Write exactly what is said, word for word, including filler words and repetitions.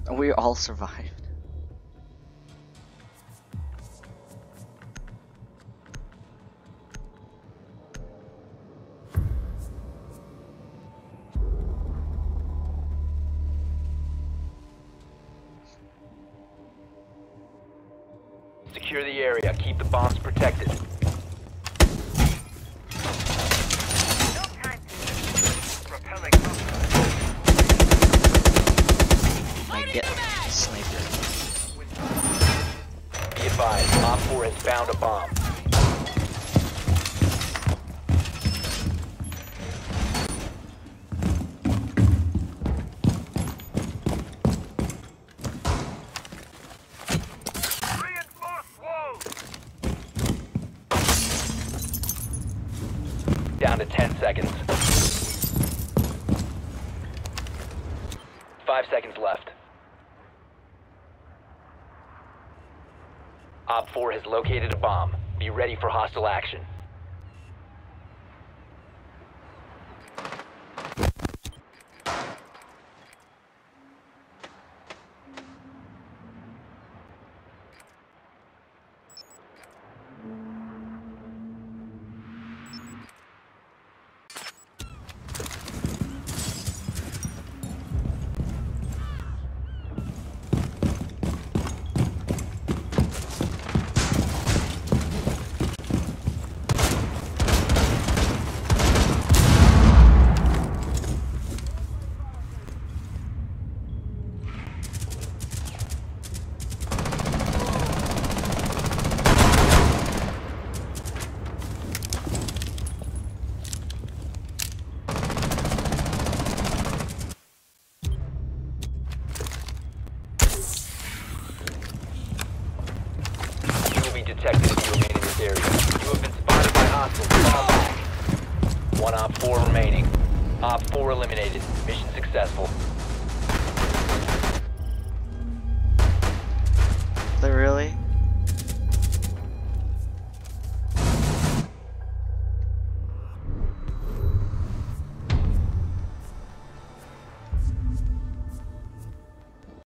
We all survived. Secure the area. Keep the bombs protected. I get sniper. Be advised, Op four has found a bomb. Down to ten seconds. Five seconds left. Op four has located a bomb. Be ready for hostile action. Detected if you remain in this area. You have been spotted by hostiles. Fall back. One Op four remaining. Op four eliminated. Mission successful.